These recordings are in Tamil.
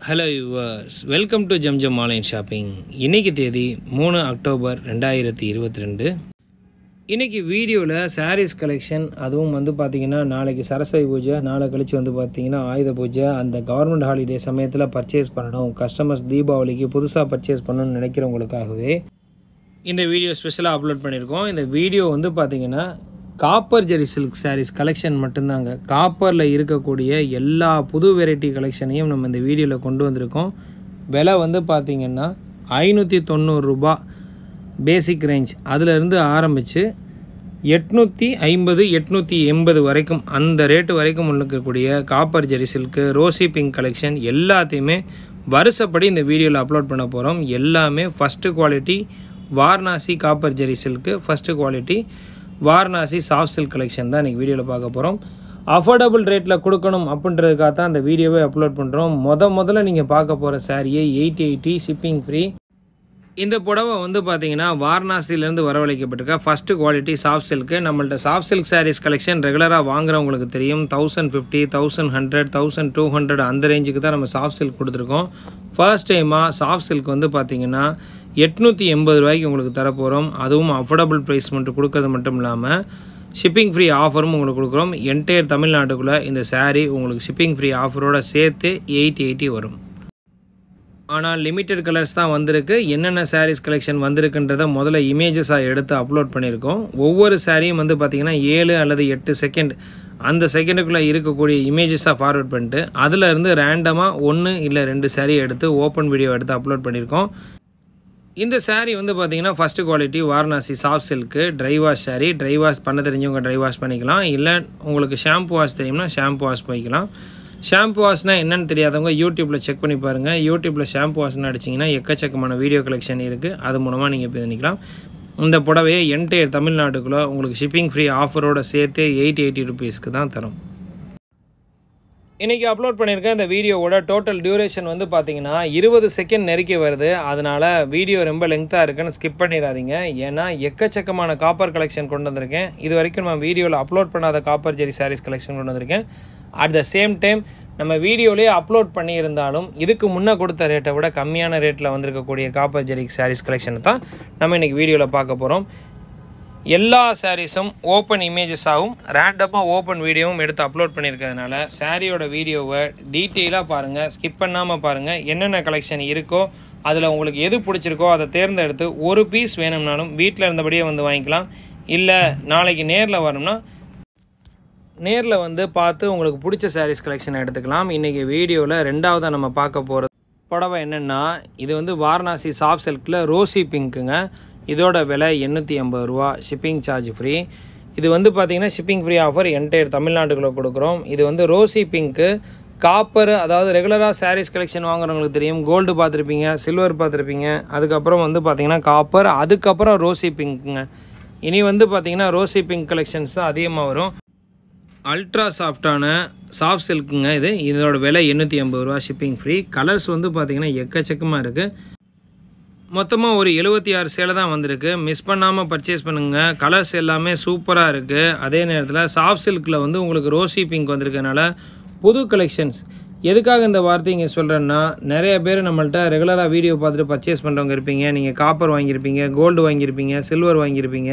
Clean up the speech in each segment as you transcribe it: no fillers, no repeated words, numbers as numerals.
Hello viewers, welcome to Jam Online Shopping. இன்னைக்கு தேதி 3 அக்டோபர் 2022. இன்னைக்கு வீடியோவில் சாரீஸ் கலெக்ஷன், அதுவும் வந்து பார்த்தீங்கன்னா நாளைக்கு சரஸ்வதி பூஜை, நாளை கழிச்சு வந்து பார்த்தீங்கன்னா ஆயுத பூஜை, அந்த கவர்மெண்ட் ஹாலிடே சமயத்தில் பர்ச்சேஸ் பண்ணணும், கஸ்டமர்ஸ் தீபாவளிக்கு புதுசாக பர்ச்சேஸ் பண்ணணும்னு நினைக்கிறவங்களுக்காகவே இந்த வீடியோ ஸ்பெஷலாக அப்லோட் பண்ணியிருக்கோம். இந்த வீடியோ வந்து பார்த்தீங்கன்னா copper zari silk sarees collection மட்டும்தாங்க. காப்பரில் இருக்கக்கூடிய எல்லா புது வெரைட்டி கலெக்ஷனையும் நம்ம இந்த வீடியோவில் கொண்டு வந்திருக்கோம். விலை வந்து பார்த்திங்கன்னா 590 ரூபா பேசிக் ரேஞ்ச், அதிலிருந்து ஆரம்பித்து 850 880 வரைக்கும், அந்த ரேட்டு வரைக்கும் இருக்கக்கூடிய copper zari silk, rosy pink collection எல்லாத்தையுமே வருஷப்படி இந்த வீடியோவில் அப்லோட் பண்ண போகிறோம். எல்லாமே first quality Varanasi copper zari silk, first quality Varanasi soft silk collection தான் இன்றைக்கி வீடியோவில் பார்க்க போகிறோம். அஃபோர்டபுள் ரேட்டில் கொடுக்கணும் அப்படின்றதுக்காக தான் அந்த வீடியோவை அப்லோட் பண்ணுறோம். முதல்ல நீங்கள் பார்க்க போகிற சாரியை 880 ஷிப்பிங் ஃப்ரீ. இந்த புடவை வந்து பார்த்தீங்கன்னா வாரணாசிலேருந்து வரவழைக்கப்பட்டிருக்க ஃபஸ்ட்டு குவாலிட்டி சாஃப்ட் சில்க்கு. நம்மள்ட்ட சாஃப்ட் சில்க் சாரீஸ் கலெக்ஷன் ரெகுலராக வாங்குறவங்களுக்கு தெரியும். 1050, 1100, 1200 அந்த ரேஞ்சுக்கு தான் நம்ம சாஃப்ட் சில்க் கொடுத்துருக்கோம். ஃபர்ஸ்ட் டைமாக சாஃப்ட் சில்க் வந்து பார்த்தீங்கன்னா 880 ரூபாய்க்கு உங்களுக்கு தரப்போகிறோம். அதுவும் அஃபோர்டபுள் ப்ரைஸ் மட்டும் கொடுக்கறது மட்டும் இல்லாமல் ஷிப்பிங் ஃப்ரீ ஆஃபரும் உங்களுக்கு கொடுக்குறோம். என்டையர் தமிழ்நாட்டுக்குள்ளே இந்த சாரீ உங்களுக்கு ஷிப்பிங் ஃப்ரீ ஆஃபரோடு சேர்த்து 880 வரும். ஆனால் லிமிட்டட் கலர்ஸ் தான் வந்திருக்கு. என்னென்ன சாரீஸ் கலெக்ஷன் வந்திருக்குன்றதை முதல்ல இமேஜஸாக எடுத்து அப்லோட் பண்ணியிருக்கோம். ஒவ்வொரு சாரியும் வந்து பார்த்திங்கன்னா 7 அல்லது 8 செகண்ட், அந்த செகண்டுக்குள்ளே இருக்கக்கூடிய இமேஜஸாக ஃபார்வர்ட் பண்ணிட்டு அதில் இருந்து ரேண்டமாக 1 இல்லை 2 சாரீ எடுத்து ஓப்பன் வீடியோ எடுத்து அப்லோட் பண்ணியிருக்கோம். இந்த சாரீ வந்து பார்த்திங்கன்னா first quality Varanasi soft silk dry wash saree. Dry wash பண்ண தெரிஞ்சவங்க ட்ரை வாஷ் பண்ணிக்கலாம், இல்லை உங்களுக்கு ஷாம்பு வாஷ் தெரியும்னா ஷாம்பு வாஷ் பண்ணிக்கலாம். ஷாம்பு வாஷ்னால் என்னென்னு தெரியாதவங்க யூடியூப்பில் செக் பண்ணி பாருங்கள். யூடியூப்பில் ஷாம்பு வாஷ்னு அடிச்சிங்கன்னா எக்கச்சக்கமான வீடியோ கலெக்ஷன் இருக்குது, அது மூலமாக நீங்கள் பண்ணிக்கலாம். இந்த புடவையை என்டையர் தமிழ்நாட்டுக்குள்ளே உங்களுக்கு ஷிப்பிங் ஃப்ரீ ஆஃபரோடு சேர்த்து 880 ருபீஸ்க்கு தான் தரும். இன்றைக்கி அப்லோட் பண்ணியிருக்கேன். இந்த வீடியோவோட டோட்டல் டியூரேஷன் வந்து பார்த்திங்கன்னா 20 செகண்ட் நெருக்கி வருது. அதனால் வீடியோ ரொம்ப லெங்க்த்தாக இருக்குன்னு ஸ்கிப் பண்ணிடாதீங்க. ஏன்னா எக்கச்சக்கமான காப்பர் கலெக்ஷன் கொண்டு வந்திருக்கேன். இது வரைக்கும் நம்ம வீடியோவில் அப்லோட் பண்ணாத காப்பர் ஜெரி சாரீஸ் கலெக்ஷன் கொண்டு வந்திருக்கேன். அட் த சேம் டைம் நம்ம வீடியோலேயே அப்லோட் பண்ணியிருந்தாலும் இதுக்கு முன்னே கொடுத்த ரேட்டை விட கம்மியான ரேட்டில் வந்திருக்கக்கூடிய காப்பர் ஜெரி சாரீஸ் கலெக்ஷனை தான் நம்ம இன்றைக்கி வீடியோவில் பார்க்க போகிறோம். எல்லா சாரீஸும் ஓப்பன் இமேஜஸாகவும் ரேண்டமாக ஓப்பன் வீடியோவும் எடுத்து அப்லோட் பண்ணியிருக்கிறதுனால சாரியோட வீடியோவை டீட்டெயிலாக பாருங்கள், ஸ்கிப் பண்ணாமல் பாருங்கள். என்னென்ன கலெக்ஷன் இருக்கோ அதில் உங்களுக்கு எது பிடிச்சிருக்கோ அதை தேர்ந்தெடுத்து ஒரு பீஸ் வேணும்னாலும் வீட்டில் இருந்தபடியே வந்து வாங்கிக்கலாம். இல்லை நாளைக்கு நேரில் வரணும்னா நேரில் வந்து பார்த்து உங்களுக்கு பிடிச்ச சாரீஸ் கலெக்ஷனை எடுத்துக்கலாம். இன்றைக்கி வீடியோவில் ரெண்டாவதாக நம்ம பார்க்க போகிறது புடவை என்னென்னா, இது வந்து வாரணாசி சாஃப்ட் சில்கில் ரோசி பிங்க்குங்க. இதோட விலை 880 ரூபா, ஷிப்பிங் சார்ஜ் ஃப்ரீ. இது வந்து பார்த்திங்கன்னா ஷிப்பிங் ஃப்ரீ ஆஃபர் என்டையர் தமிழ்நாட்டுக்குள்ளே கொடுக்குறோம். இது வந்து ரோசி பிங்க்கு காப்பர், அதாவது ரெகுலராக சாரீஸ் கலெக்ஷன் வாங்குறவங்களுக்கு தெரியும். கோல்டு பார்த்துருப்பீங்க, சில்வர் பார்த்துருப்பீங்க, அதுக்கப்புறம் வந்து பார்த்திங்கன்னா காப்பர், அதுக்கப்புறம் ரோசி பிங்க்குங்க. இனி வந்து பார்த்திங்கன்னா ரோசி பிங்க் கலெக்ஷன்ஸ் தான் அதிகமாக வரும். அல்ட்ரா சாஃப்டான சாஃப்ட் சில்க்குங்க இது. இதோட விலை 880 ரூபா, ஷிப்பிங் ஃப்ரீ. கலர்ஸ் வந்து பார்த்திங்கன்னா எக்கச்சக்கமாக இருக்குது. மொத்தமாக ஒரு 76 சேலை தான் வந்திருக்கு. மிஸ் பண்ணாமல் பர்ச்சேஸ் பண்ணுங்கள். கலர்ஸ் எல்லாமே சூப்பராக இருக்குது. அதே நேரத்தில் சாஃப்ட் சில்கில் வந்து உங்களுக்கு ரோசி பிங்க் வந்திருக்கனால புது கலெக்ஷன்ஸ். எதுக்காக இந்த வார்த்தை இங்கே சொல்கிறேன்னா, நிறைய பேர் நம்மள்ட்ட ரெகுலராக வீடியோ பார்த்துட்டு பர்ச்சேஸ் பண்ணுறவங்க இருப்பீங்க. நீங்கள் காப்பர் வாங்கியிருப்பீங்க, கோல்டு வாங்கியிருப்பீங்க, சில்வர் வாங்கியிருப்பீங்க.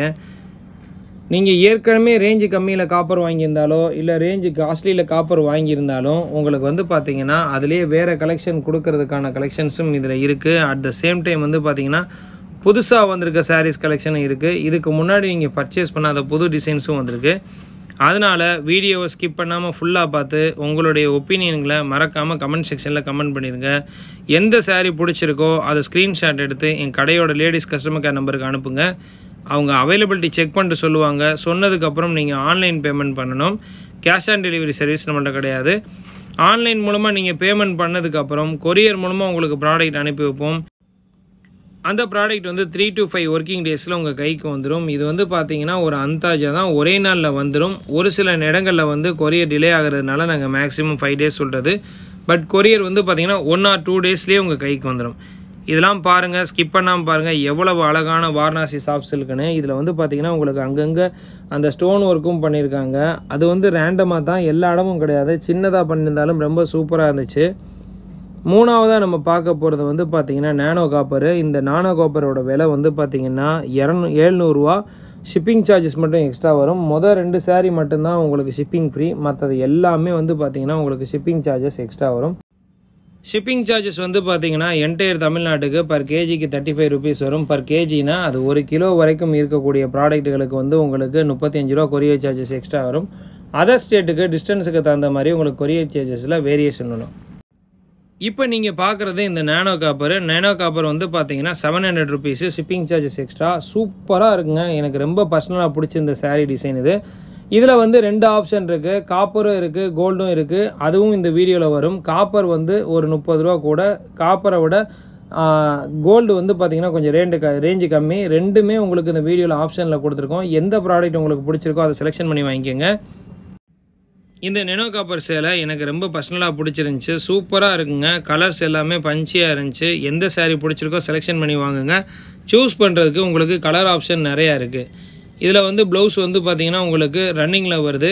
நீங்கள் ஏற்கனவே ரேஞ்சு கம்மியில் காப்பர் வாங்கியிருந்தாலோ இல்லை ரேஞ்சு காஸ்ட்லியில் காப்பர் வாங்கியிருந்தாலும் உங்களுக்கு வந்து பார்த்திங்கன்னா அதிலே வேறு கலெக்ஷன் கொடுக்கறதுக்கான கலெக்ஷன்ஸும் இதில் இருக்குது. அட் த சேம் டைம் வந்து பார்த்திங்கன்னா புதுசாக வந்திருக்க சாரீஸ் கலெக்ஷனும் இருக்குது. இதுக்கு முன்னாடி நீங்கள் பர்ச்சேஸ் பண்ணாத புது டிசைன்ஸும் வந்திருக்கு. அதனால் வீடியோவை ஸ்கிப் பண்ணாமல் ஃபுல்லாக பார்த்து உங்களுடைய ஒப்பீனியன்களை மறக்காமல் கமெண்ட் செக்ஷனில் கமெண்ட் பண்ணிடுங்க. எந்த சாரீ பிடிச்சிருக்கோ அதை ஸ்க்ரீன்ஷாட் எடுத்து என் கடையோட லேடிஸ் கஸ்டமர் கேர் நம்பருக்கு அனுப்புங்க. அவங்க அவைலபிலிட்டி செக் பண்ணிட்டு சொல்லுவாங்க. சொன்னதுக்கப்புறம் நீங்கள் ஆன்லைன் பேமெண்ட் பண்ணணும். கேஷ் ஆன் டெலிவரி சர்வீஸ் நம்மள்ட்ட கிடையாது. ஆன்லைன் மூலமாக நீங்கள் பேமெண்ட் பண்ணதுக்கப்புறம் கொரியர் மூலமாக உங்களுக்கு ப்ராடக்ட் அனுப்பி வைப்போம். அந்த ப்ராடக்ட் வந்து 3 to 5 ஒர்க்கிங் டேஸில் உங்கள் கைக்கு வந்துடும். இது வந்து பார்த்திங்கன்னா ஒரு அந்தாஜா தான், ஒரே நாளில் வந்துடும். ஒரு சில இடங்களில் வந்து கொரியர் டிலே ஆகிறதுனால நாங்கள் மேக்ஸிமம் 5 days சொல்கிறது. பட் கொரியர் வந்து பார்த்திங்கன்னா 1 or 2 daysலேயே உங்கள் கைக்கு வந்துடும். இதெல்லாம் பாருங்கள், ஸ்கிப் பண்ணாமல் பாருங்கள். எவ்வளவு அழகான வாரணாசி சாஃப்ட் சில்க்குன்னு. இதில் வந்து பார்த்திங்கன்னா உங்களுக்கு அங்கங்கே அந்த ஸ்டோன் ஒர்க்கும் பண்ணியிருக்காங்க. அது வந்து ரேண்டமாக தான், எல்லா இடமும் கிடையாது. சின்னதாக பண்ணியிருந்தாலும் ரொம்ப சூப்பராக இருந்துச்சு. மூணாவதாக நம்ம பார்க்க போகிறது வந்து பார்த்திங்கன்னா நானோ காப்பரு. இந்த நானோ காப்பரோட விலை வந்து பார்த்திங்கன்னா 700 ரூபா. ஷிப்பிங் சார்ஜஸ் மட்டும் எக்ஸ்ட்ரா வரும். மொதல் 2 சாரீ மட்டும்தான் உங்களுக்கு ஷிப்பிங் ஃப்ரீ. மற்றது எல்லாமே வந்து பார்த்திங்கன்னா உங்களுக்கு ஷிப்பிங் சார்ஜஸ் எக்ஸ்ட்ரா வரும். ஷிப்பிங் சார்ஜஸ் வந்து பார்த்திங்கன்னா என்டையர் தமிழ்நாட்டுக்கு பர் கேஜிக்கு 35 ருபீஸ் வரும். பர் கேஜினா அது 1 கிலோ வரைக்கும் இருக்கக்கூடிய ப்ராடக்ட்டுகளுக்கு வந்து உங்களுக்கு 35 ரூபா கொரியர் சார்ஜஸ் எக்ஸ்ட்ரா வரும். அதர் ஸ்டேட்டுக்கு டிஸ்டன்ஸுக்கு தகுந்த மாதிரி உங்களுக்கு கொரியர் சார்ஜஸில் வேரியேஷன் வரும். இப்போ நீங்கள் பார்க்குறது இந்த நானோ காப்பர். நானோ காப்பர் வந்து பார்த்தீங்கன்னா 700 ருபீஸு. Shipping charges extra. சூப்பராக இருக்குங்க. எனக்கு ரொம்ப பர்சனலாக பிடிச்சிருந்த சாரீ டிசைன் இது. இதில் வந்து 2 ஆப்ஷன் இருக்குது. காப்பரும் இருக்குது, கோல்டும் இருக்குது. அதுவும் இந்த வீடியோவில் வரும். காப்பர் வந்து ஒரு 30 ரூபா கூட. காப்பரை விட கோல்டு வந்து பார்த்திங்கன்னா கொஞ்சம் ரேஞ்சு கம்மி. ரெண்டுமே உங்களுக்கு இந்த வீடியோவில் ஆப்ஷனில் கொடுத்துருக்கோம். எந்த ப்ராடக்ட் உங்களுக்கு பிடிச்சிருக்கோ அதை செலெக்ஷன் பண்ணி வாங்கிக்கோங்க. இந்த நெனோ காப்பர் சேலை எனக்கு ரொம்ப பர்சனலாக பிடிச்சிருந்துச்சி. சூப்பராக இருக்குங்க. கலர்ஸ் எல்லாமே பஞ்சியாக இருந்துச்சு. எந்த சாரீ பிடிச்சிருக்கோ செலெக்ஷன் பண்ணி வாங்குங்க. சூஸ் பண்ணுறதுக்கு உங்களுக்கு கலர் ஆப்ஷன் நிறையா இருக்குது. இதில் வந்து ப்ளவுஸ் வந்து பார்த்திங்கன்னா உங்களுக்கு ரன்னிங்கில் வருது.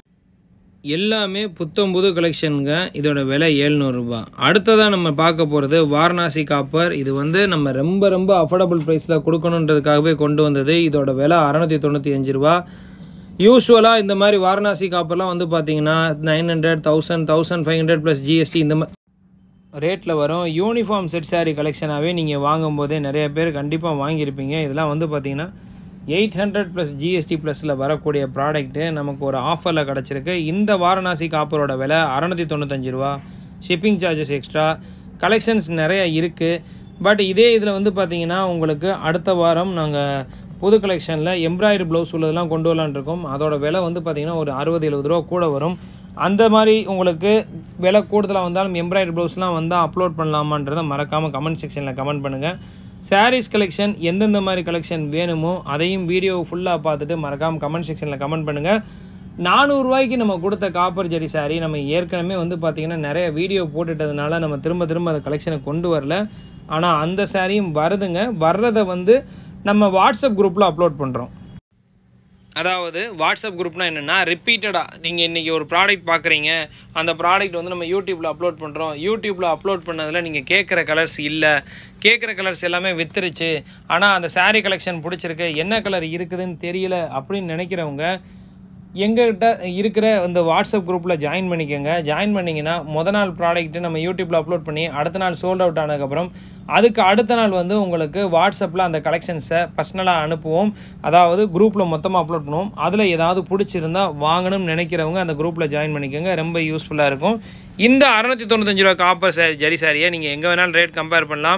எல்லாமே புத்தம்புது கலெக்ஷனுங்க. இதோட விலை 700 ரூபா. அடுத்ததாக நம்ம பார்க்க போகிறது வாரணாசி காப்பர். இது வந்து நம்ம ரொம்ப அஃபோர்டபுள் ப்ரைஸில் கொடுக்கணுன்றதுக்காகவே கொண்டு வந்தது. இதோட விலை 695 ரூபா. யூஸ்வலாக இந்த மாதிரி வாரணாசி காப்பர்லாம் வந்து பார்த்தீங்கன்னா 900, 1000, 1500 ப்ளஸ் ஜிஎஸ்டி இந்த மாதிரி ரேட்டில் வரும். யூனிஃபார்ம் செட் சாரீ கலெக்ஷனாகவே நீங்கள் வாங்கும்போதே நிறைய பேர் கண்டிப்பாக வாங்கியிருப்பீங்க. இதெல்லாம் வந்து பார்த்தீங்கன்னா 800 ப்ளஸ் ஜிஎஸ்டி ப்ளஸில் வரக்கூடிய ப்ராடக்ட்டு நமக்கு ஒரு ஆஃபரில் கிடச்சிருக்கு. இந்த வாரணாசி காப்பரோட விலை 695 ரூபா. Shipping charges extra. கலெக்ஷன்ஸ் நிறையா இருக்குது. பட் இதே இதில் வந்து பார்த்தீங்கன்னா உங்களுக்கு அடுத்த வாரம் நாங்கள் புது கலெக்ஷனில் எம்ப்ராய்டரி ப்ளவுஸ் உள்ளதெல்லாம் கொண்டு வரலான்னு இருக்கோம். அதோட விலை வந்து பார்த்திங்கன்னா ஒரு 60-70 ரூபா கூட வரும். அந்த மாதிரி உங்களுக்கு விலை கூடுதலாக வந்தாலும் எம்ப்ராய்டரி ப்ளவுஸ்லாம் வந்தால் அப்லோட் பண்ணலாமான்றதை மறக்காமல் கமெண்ட் செக்ஷனில் கமெண்ட் பண்ணுங்கள். சாரீஸ் கலெக்ஷன் எந்தெந்த மாதிரி கலெக்ஷன் வேணுமோ அதையும் வீடியோ ஃபுல்லாக பார்த்துட்டு மறக்காமல் கமெண்ட் செக்ஷனில் கமெண்ட் பண்ணுங்கள். 400 ரூபாய்க்கு நம்ம கொடுத்த காப்பர் ஜரி சாரீ நம்ம ஏற்கனவே வந்து பார்த்திங்கன்னா நிறைய வீடியோ போட்டுட்டதுனால நம்ம திரும்ப அந்த கலெக்ஷனை கொண்டு வரல. ஆனால் அந்த சாரியும் வருதுங்க. வர்றதை வந்து நம்ம வாட்ஸ்அப் குரூப்பில் அப்லோட் பண்ணுறோம். அதாவது வாட்ஸ்அப் குரூப்னா என்னென்னா ரிப்பீட்டடாக நீங்கள் இன்றைக்கி ஒரு ப்ராடக்ட் பார்க்குறீங்க. அந்த ப்ராடக்ட் வந்து நம்ம யூடியூப்பில் அப்லோட் பண்ணுறோம். யூடியூப்பில் அப்லோட் பண்ணதில் நீங்கள் கேட்குற கலர்ஸ் இல்லை, கேட்குற கலர்ஸ் எல்லாமே வித்துருச்சு, ஆனால் அந்த சாரீ கலெக்ஷன் பிடிச்சிருக்கு, என்ன கலர் இருக்குதுன்னு தெரியல அப்படின்னு நினைக்கிறவங்க எங்ககிட்ட இருக்கிற இந்த வாட்ஸ்அப் குரூப்பில் ஜாயின் பண்ணிக்கோங்க. ஜாயின் பண்ணிங்கன்னா மொதல் நாள் ப்ராடக்ட்டு நம்ம யூடியூப்பில் அப்லோட் பண்ணி அடுத்த நாள் சோல்ட் அவுட் ஆனதுக்கப்புறம் அதுக்கு அடுத்த நாள் வந்து உங்களுக்கு வாட்ஸ்அப்பில் அந்த கலெக்ஷன்ஸை பர்சனலாக அனுப்புவோம். அதாவது குரூப்பில் மொத்தமாக அப்லோட் பண்ணுவோம். அதில் ஏதாவது பிடிச்சிருந்தால் வாங்கணும்னு நினைக்கிறவங்க அந்த குரூப்பில் ஜாயின் பண்ணிக்கோங்க. ரொம்ப யூஸ்ஃபுல்லாக இருக்கும். இந்த 695 ரூபா காப்பர் ஜரி சாரியை நீங்கள் எங்கே வேணாலும் ரேட் கம்பேர் பண்ணலாம்.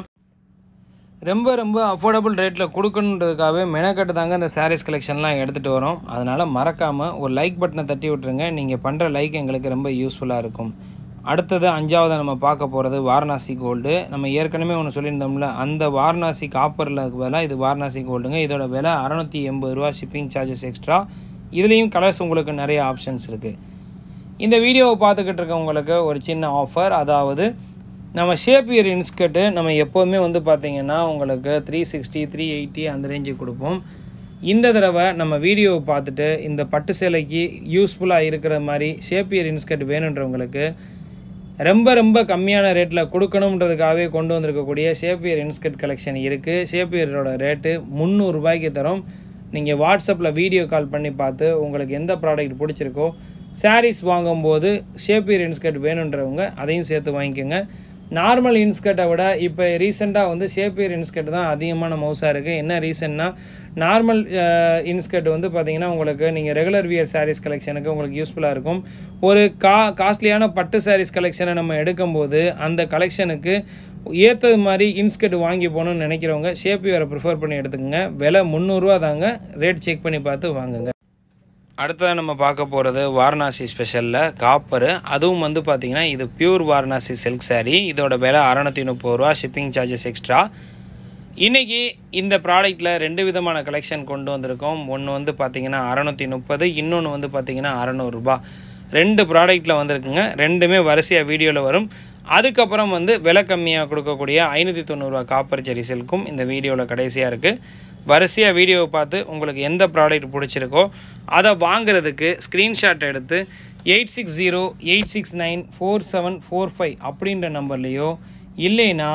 ரொம்ப அஃபோர்டபுள் ரேட்டில் கொடுக்கணுன்றதுக்காகவே மெனக்கட்டு தாங்க இந்த சாரீஸ் கலெக்ஷன்லாம் எடுத்துகிட்டு வரோம். அதனால் மறக்காமல் ஒரு லைக் பட்டனை தட்டி விட்டுருங்க. நீங்கள் பண்ணுற லைக் எங்களுக்கு ரொம்ப யூஸ்ஃபுல்லாக இருக்கும். அடுத்தது 5வது நம்ம பார்க்க போகிறது வாரணாசி கோல்டு. நம்ம ஏற்கனவே ஒன்று சொல்லியிருந்தோம்ல, அந்த வாரணாசி காப்பரில் பதிலாக இது வாரணாசி கோல்டுங்க. இதோட விலை 680 ரூபா. Shipping charges extra. இதுலேயும் கலர்ஸ் உங்களுக்கு நிறைய ஆப்ஷன்ஸ் இருக்குது. இந்த வீடியோவை பார்த்துக்கிட்டு இருக்கவங்களுக்கு ஒரு சின்ன ஆஃபர். அதாவது நம்ம ஷேப்பியர் இன்ஸ்கர்ட்டு நம்ம எப்போவுமே வந்து பார்த்திங்கன்னா உங்களுக்கு 360, 380 அந்த ரேஞ்சுக்கு கொடுப்போம். இந்த தடவை நம்ம வீடியோவை பார்த்துட்டு இந்த பட்டு சேலைக்கு யூஸ்ஃபுல்லாக இருக்கிற மாதிரி ஷேப்பியர் இன்ஸ்கர்ட் வேணுன்றவங்களுக்கு ரொம்ப கம்மியான ரேட்டில் கொடுக்கணுன்றதுக்காகவே கொண்டு வந்திருக்கக்கூடிய ஷேப்பியர் இன்ஸ்கர்ட் கலெக்ஷன் இருக்குது. ஷேப்பியரோட ரேட்டு 300 ரூபாய்க்கு தரும். நீங்கள் வாட்ஸ்அப்பில் வீடியோ கால் பண்ணி பார்த்து உங்களுக்கு எந்த ப்ராடக்ட் பிடிச்சிருக்கோ சாரீஸ் வாங்கும்போது ஷேப்பியர் இன்ஸ்கர்ட் வேணுன்றவங்க அதையும் சேர்த்து வாங்கிக்கோங்க. நார்மல் இன்ஸ்கர்ட்டை விட இப்போ ரீசெண்டாக வந்து ஷேப்பியர் இன்ஸ்கர்ட் தான் அதிகமான மவுஸாக இருக்குது. என்ன ரீசன்னா, நார்மல் இன்ஸ்கர்ட் வந்து பார்த்திங்கன்னா உங்களுக்கு நீங்கள் ரெகுலர் வியர் சாரீஸ் கலெக்ஷனுக்கு உங்களுக்கு யூஸ்ஃபுல்லாக இருக்கும். ஒரு காஸ்ட்லியான பட்டு சாரீஸ் கலெக்ஷனை நம்ம எடுக்கும்போது அந்த கலெக்ஷனுக்கு ஏற்றது மாதிரி இன்ஸ்கர்ட் வாங்கி போகணுன்னு நினைக்கிறவங்க ஷேப்பியரை ப்ரிஃபர் பண்ணி எடுத்துக்கோங்க. விலை 300 ரூபா தாங்க. ரேட் செக் பண்ணி பார்த்து வாங்குங்க. அடுத்ததாக நம்ம பார்க்க போகிறது வாரணாசி ஸ்பெஷலில் காப்பரு. அதுவும் வந்து பார்த்திங்கன்னா இது பியூர் வாரணாசி சில்க் சாரீ. இதோட விலை 630 ரூபா. Shipping charges extra. இன்றைக்கி இந்த ப்ராடக்ட்டில் 2 விதமான கலெக்ஷன் கொண்டு வந்திருக்கோம். ஒன்று வந்து பார்த்திங்கன்னா 630, இன்னொன்று வந்து பார்த்திங்கன்னா 600 ரூபா. 2 ப்ராடக்ட்டில் வந்திருக்குங்க. ரெண்டுமே வரிசையாக வீடியோவில் வரும். அதுக்கப்புறம் வந்து விலை கம்மியாக கொடுக்கக்கூடிய 590 ரூபா காப்பர் ஜரி சில்க்கும் இந்த வீடியோவில் கடைசியாக இருக்குது. வரிசையாக வீடியோவை பார்த்து உங்களுக்கு எந்த ப்ராடக்ட் பிடிச்சிருக்கோ அதை வாங்குறதுக்கு ஸ்க்ரீன்ஷாட் எடுத்து 8608694745 அப்படின்ற நம்பர்லேயோ இல்லைனா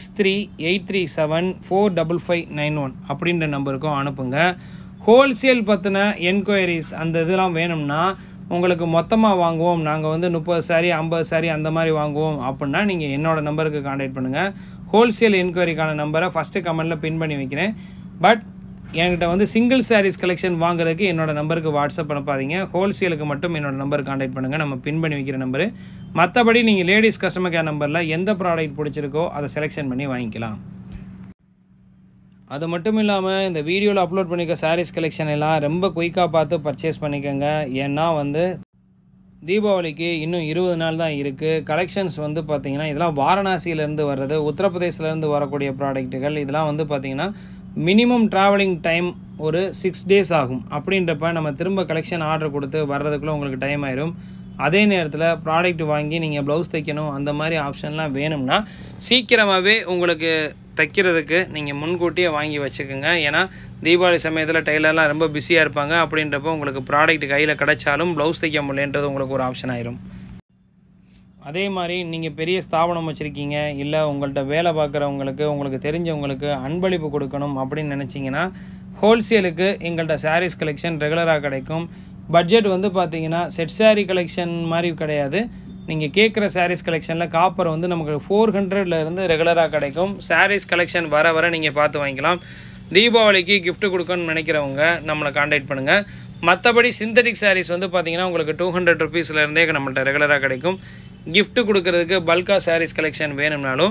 6383745591 அப்படின்ற நம்பருக்கும் அனுப்புங்க. ஹோல்சேல் பற்றின என்கொயரிஸ் அந்த இதெல்லாம் வேணும்னா உங்களுக்கு மொத்தமாக வாங்குவோம், நாங்கள் வந்து 30 சாரி 50 சாரி அந்த மாதிரி வாங்குவோம் அப்படின்னா நீங்கள் என்னோடய நம்பருக்கு காண்டாக்ட் பண்ணுங்கள். ஹோல்சேல் என்கொயரிக்கான நம்பரை ஃபஸ்ட்டு கமெண்டில் பின் பண்ணி வைக்கிறேன். பட் என்கிட்ட வந்து சிங்கிள் சாரீஸ் கலெக்ஷன் வாங்குறதுக்கு என்னோடய நம்பருக்கு வாட்ஸ்அப் அனுப்பாதீங்க. ஹோல்சேலுக்கு மட்டும் என்னோடய நம்பருக்கு காண்டாக்ட் பண்ணுங்கள், நம்ம பின் பண்ணி வைக்கிற நம்பரு. மற்றபடி நீங்கள் லேடிஸ் கஸ்டமர் கேர் நம்பரில் எந்த ப்ராடக்ட் பிடிச்சிருக்கோ அதை செலெக்ஷன் பண்ணி வாங்கிக்கலாம். அது மட்டும் இல்லாமல் இந்த வீடியோவில் அப்லோட் பண்ணிக்க சாரீஸ் கலெக்ஷன் எல்லாம் ரொம்ப குயிக்காக பார்த்து பர்ச்சேஸ் பண்ணிக்கோங்க. ஏன்னா வந்து தீபாவளிக்கு இன்னும் 20 நாள் தான் இருக்குது. கலெக்ஷன்ஸ் வந்து பார்த்திங்கன்னா இதெல்லாம் வாரணாசியிலேருந்து வர்றது, உத்தரப்பிரதேசிலேருந்து வரக்கூடிய ப்ராடக்ட்டுகள். இதெல்லாம் வந்து பார்த்திங்கன்னா மினிமம் ட்ராவலிங் டைம் ஒரு 6 days ஆகும். அப்படின்றப்ப நம்ம திரும்ப கலெக்ஷன் ஆர்டர் கொடுத்து வர்றதுக்குள்ளே உங்களுக்கு டைம் ஆயிரும். அதே நேரத்தில் ப்ராடக்ட் வாங்கி நீங்கள் ப்ளவுஸ் தைக்கணும் அந்த மாதிரி ஆப்ஷன்லாம் வேணும்னா சீக்கிரமாகவே உங்களுக்கு தைக்கிறதுக்கு நீங்கள் முன்கூட்டியே வாங்கி வச்சுக்கோங்க. ஏன்னா தீபாவளி சமயத்தில் டெய்லர்லாம் ரொம்ப பிஸியாக இருப்பாங்க. அப்படின்றப்போ உங்களுக்கு ப்ராடக்ட் கையில் கிடைச்சாலும் ப்ளவுஸ் தைக்க முடியலன்றது உங்களுக்கு ஒரு ஆப்ஷன் ஆயிரும். அதே மாதிரி நீங்கள் பெரிய ஸ்தாபனம் வச்சுருக்கீங்க, இல்லை உங்கள்கிட்ட வேலை பார்க்குறவங்களுக்கு உங்களுக்கு தெரிஞ்சவங்களுக்கு அன்பளிப்பு கொடுக்கணும் அப்படின்னு நினச்சிங்கன்னா ஹோல்சேலுக்கு எங்கள்கிட்ட சாரீஸ் கலெக்ஷன் ரெகுலராக கிடைக்கும். பட்ஜெட் வந்து பார்த்திங்கன்னா செட் சாரீ கலெக்ஷன் மாதிரி கிடையாது. நீங்கள் கேட்குற சாரீஸ் கலெக்ஷனில் காப்பர் வந்து நமக்கு 400லேருந்து ரெகுலராக கிடைக்கும். சாரீஸ் கலெக்ஷன் வர வர நீங்கள் பார்த்து வாங்கிக்கலாம். தீபாவளிக்கு கிஃப்ட் கொடுக்கணும்னு நினைக்கிறவங்க நம்மளை காண்டாக்ட் பண்ணுங்கள். மற்றபடி சிந்தட்டிக் சாரீஸ் வந்து பார்த்திங்கன்னா உங்களுக்கு 200 rupeesலேருந்தே நம்மள்கிட்ட ரெகுலராக கிடைக்கும். gift கொடுக்கறதுக்கு பல்கா சாரீஸ் கலெக்ஷன் வேணும்னாலும்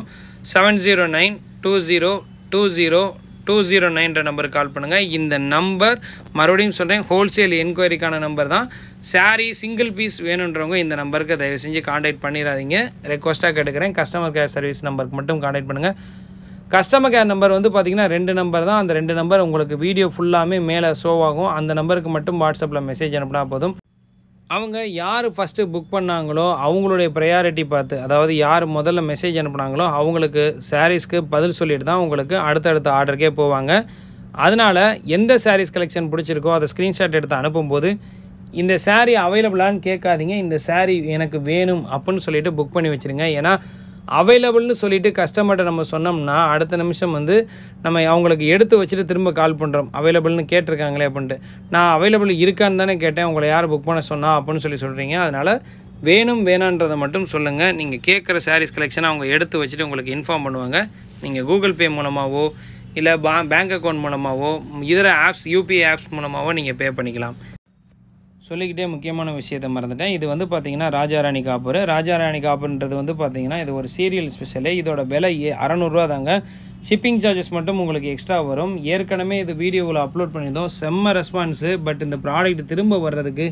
7092020209 நம்பருக்கு கால் பண்ணுங்கள். இந்த நம்பர் மறுபடியும் சொல்கிறேன், ஹோல்சேல் என்கொயரிக்கான நம்பர் தான். சாரீ சிங்கிள் பீஸ் வேணுன்றவங்க இந்த நம்பருக்கு தயவு செஞ்சு காண்டாக்ட் பண்ணிடாதீங்க, ரெக்வஸ்ட்டாக கேட்டுக்கிறேன். கஸ்டமர் கேர் சர்வீஸ் நம்பருக்கு மட்டும் காண்டாக்ட் பண்ணுங்கள். கஸ்டமர் கேர் நம்பர் வந்து பார்த்திங்கன்னா 2 நம்பர் தான். அந்த 2 நம்பர் உங்களுக்கு வீடியோ ஃபுல்லாமே மேலே ஷோ ஆகும். அந்த நம்பருக்கு மட்டும் வாட்ஸ்அப்பில் மெசேஜ் அனுப்பினா போதும். அவங்க யார் ஃபஸ்ட்டு புக் பண்ணாங்களோ அவங்களுடைய ப்ரையாரிட்டி பார்த்து, அதாவது யார் முதல்ல மெசேஜ் அனுப்புனாங்களோ அவங்களுக்கு சாரீஸ்க்கு பதில் சொல்லிட்டு தான் உங்களுக்கு அடுத்தடுத்த ஆர்டருக்கே போவாங்க. அதனால் எந்த சாரீஸ் கலெக்ஷன் பிடிச்சிருக்கோ அதை ஸ்க்ரீன்ஷாட் எடுத்து அனுப்பும்போது இந்த சாரீ அவைலபிளான்னு கேட்காதீங்க, இந்த சாரீ எனக்கு வேணும் அப்படின்னு சொல்லிட்டு புக் பண்ணி வச்சுருங்க. ஏன்னா அவைலபிள்னு சொல்லிவிட்டு கஸ்டமர்கிட்ட நம்ம சொன்னோம்னா அடுத்த நிமிஷம் வந்து நம்ம அவங்களுக்கு எடுத்து வச்சுட்டு திரும்ப கால் பண்ணுறோம், அவைலபிள்னு கேட்டிருக்காங்களே அப்படின்ட்டு. நான் அவைலபிள் இருக்கான்னு தானே கேட்டேன், உங்களை யார் புக் பண்ண சொன்னா அப்படின்னு சொல்கிறீங்க. அதனால் வேணும் வேணான்றதை மட்டும் சொல்லுங்கள். நீங்கள் கேட்குற சாரீஸ் கலெக்ஷனை அவங்க எடுத்து வச்சுட்டு உங்களுக்கு இன்ஃபார்ம் பண்ணுவாங்க. நீங்கள் கூகுள் பே மூலமாகவோ இல்லை பேங்க் அக்கௌண்ட் மூலமாகவோ இதர ஆப்ஸ் யூபிஐ ஆப்ஸ் மூலமாகவோ நீங்கள் பே பண்ணிக்கலாம். சொல்லிக்கிட்டே முக்கியமான விஷயத்தை மறந்துட்டேன். இது வந்து பார்த்திங்கன்னா ராஜாராணி காப்பர். ராஜாராணி காப்புன்றது வந்து பார்த்திங்கன்னா இது ஒரு சீரியல் ஸ்பெஷலு. இதோட விலை 600 தாங்க. ஷிப்பிங் சார்ஜஸ் மட்டும் உங்களுக்கு எக்ஸ்ட்ரா வரும். ஏற்கனவே இது வீடியோவில் அப்லோட் பண்ணியிருந்தோம், செம்ம ரெஸ்பான்ஸு. பட் இந்த ப்ராடக்ட் திரும்ப வர்றதுக்கு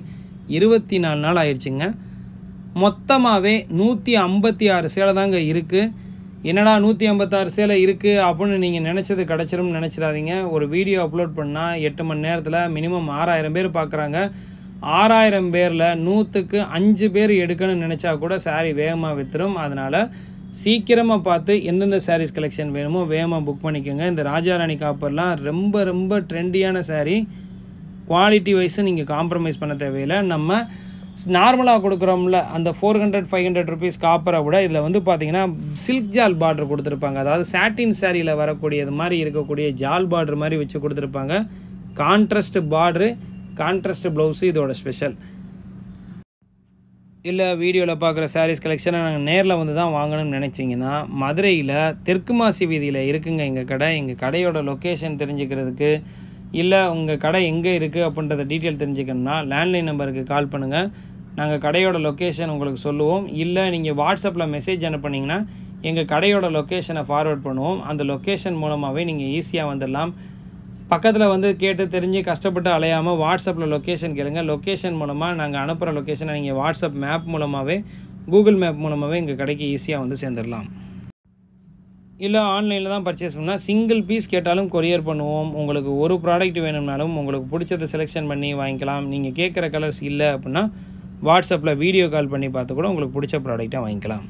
24 நாள் ஆயிடுச்சுங்க. மொத்தமாகவே 156 சேலை தாங்க இருக்குது. என்னடா 156 சேலை இருக்குது அப்படின்னு நீங்கள் நினச்சது கிடச்சிரும்னு நினச்சிடாதீங்க. ஒரு வீடியோ அப்லோட் பண்ணால் 8 மணி நேரத்தில் மினிமம் 6000 பேர் பார்க்குறாங்க. 6000 பேரில் 100க்கு 5 பேர் எடுக்கணும்னு நினச்சா கூட சாரீ வேகமாக விற்றுரும். அதனால் சீக்கிரமாக பார்த்து எந்தெந்த சாரீஸ் கலெக்ஷன் வேணுமோ வேகமாக புக் பண்ணிக்கோங்க. இந்த ராஜாராணி காப்பர்லாம் ரொம்ப ரொம்ப ட்ரெண்டியான சாரீ. குவாலிட்டி வைஸும் நீங்கள் காம்ப்ரமைஸ் பண்ண தேவையில்லை. நம்ம நார்மலாக கொடுக்குறோம்ல அந்த 400-500 rupees காப்பரை விட இதில் வந்து பார்த்திங்கன்னா சில்க் ஜால் பார்டர் கொடுத்துருப்பாங்க. அதாவது சாட்டின் சாரியில் வரக்கூடியது மாதிரி இருக்கக்கூடிய ஜால் பார்டர் மாதிரி வச்சு கொடுத்துருப்பாங்க. கான்ட்ராஸ்ட் பார்டரு, கான்ட்ராஸ்ட் ப்ளவுஸு இதோட ஸ்பெஷல். இல்லை வீடியோவில் பார்க்குற சாரீஸ் கலெக்ஷனை நாங்கள் நேரில் வந்து தான் வாங்கணும்னு நினச்சிங்கன்னா மதுரையில் தெற்கு மாசி வீதியில் இருக்குங்க எங்கள் கடை. எங்கள் கடையோட லொக்கேஷன் தெரிஞ்சுக்கிறதுக்கு இல்லை உங்கள் கடை எங்கே இருக்குது அப்படின்றத டீட்டெயில் தெரிஞ்சுக்கணும்னா லேண்ட்லைன் நம்பருக்கு கால் பண்ணுங்கள். நாங்கள் கடையோட லொக்கேஷன் உங்களுக்கு சொல்லுவோம். இல்லை நீங்கள் வாட்ஸ்அப்பில் மெசேஜ் அனுப்புனீங்கன்னா எங்கள் கடையோட லொக்கேஷனை ஃபார்வேர்ட் பண்ணுவோம். அந்த லொக்கேஷன் மூலமாகவே நீங்கள் ஈஸியாக வந்துடலாம். பக்கத்தில் வந்து கேட்டு தெரிஞ்சு கஷ்டப்பட்டு அலையாமல் வாட்ஸ்அப்பில் லொக்கேஷன் கேளுங்க. லொக்கேஷன் மூலமாக நாங்கள் அனுப்புகிற லொக்கேஷனை நீங்கள் வாட்ஸ்அப் மேப் மூலமாகவே கூகுள் மேப் மூலமாகவே எங்கள் கடைக்கு ஈஸியாக வந்து சேர்ந்துடலாம். இல்லை ஆன்லைனில் தான் பர்ச்சேஸ் பண்ணால் சிங்கிள் பீஸ் கேட்டாலும் கொரியர் பண்ணுவோம். உங்களுக்கு ஒரு ப்ராடக்ட் வேணும்னாலும் உங்களுக்கு பிடிச்சதை செலெக்ஷன் பண்ணி வாங்கிக்கலாம். நீங்கள் கேட்குற கலர்ஸ் இல்லை அப்படின்னா வாட்ஸ்அப்பில் வீடியோ கால் பண்ணி பார்த்து கூட உங்களுக்கு பிடிச்ச ப்ராடக்டாக வாங்கிக்கலாம்.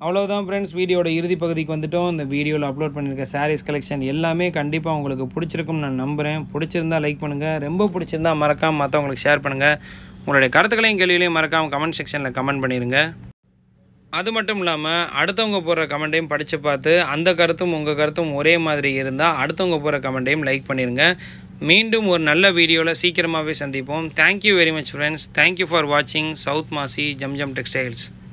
அவ்வளோதான் ஃப்ரெண்ட்ஸ், வீடியோட இறுதி பகுதிக்கு வந்துட்டோம். இந்த வீடியோவில் அப்லோட் பண்ணியிருக்க சாரீஸ் கலெக்ஷன் எல்லாமே கண்டிப்பாக உங்களுக்கு பிடிச்சிருக்கும்னு நான் நம்புகிறேன். பிடிச்சிருந்தா லைக் பண்ணுங்கள், ரொம்ப பிடிச்சிருந்தா மறக்காமல் மற்றவங்களுக்கு ஷேர் பண்ணுங்கள். உங்களுடைய கருத்துக்களையும் கேள்விகளையும் மறக்காமல் கமெண்ட் செக்ஷனில் கமெண்ட் பண்ணிடுங்க. அது மட்டும் இல்லாமல் அடுத்தவங்க போடுற கமெண்ட்டையும் படித்து பார்த்து அந்த கருத்தும் உங்கள் கருத்தும் ஒரே மாதிரி இருந்தால் அடுத்தவங்க போடுற கமெண்ட்டையும் லைக் பண்ணிடுங்க. மீண்டும் ஒரு நல்ல வீடியோவில் சீக்கிரமாகவே சந்திப்போம். Thank you very much friends. Thank you for வாட்சிங் சவுத் மாசி ஜம்ஜம் டெக்ஸ்டைல்ஸ்.